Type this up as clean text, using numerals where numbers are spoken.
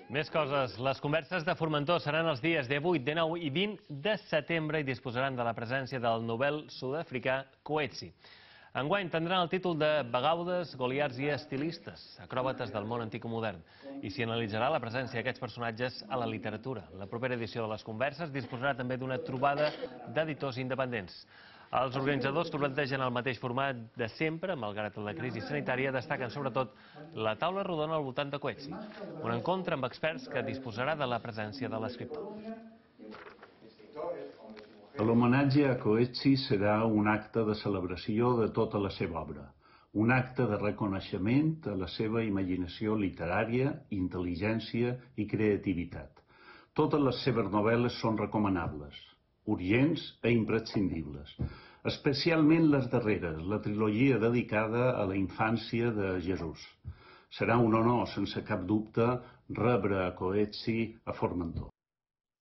Més coses. Les converses de Formentor seran els dies 18, 19 i 20 de setembre i disposaran de la presència del novel sud-africà Coetzee. Enguany tindran el títol de Bagaudes, Goliats i Estilistes, acròbates del món antic i modern, i s'hi analitzarà la presència d'aquests personatges a la literatura. La propera edició de les converses disposarà també d'una trobada d'editors independents. Els organitzadors que plantegen el mateix format de sempre, malgrat la crisi sanitària, destaquen sobretot la taula rodona al voltant de Coetzee, un encontre amb experts que disposarà de la presència de l'escriptor. L'homenatge a Coetzee serà un acte de celebració de tota la seva obra, un acte de reconeixement a la seva imaginació literària, intel·ligència i creativitat. Totes les seves novel·les són recomanables, urgents i imprescindibles, especialment les darreres, la trilogia dedicada a la infància de Jesús. Serà un honor, sense cap dubte, rebre a Coetzee a Formentor.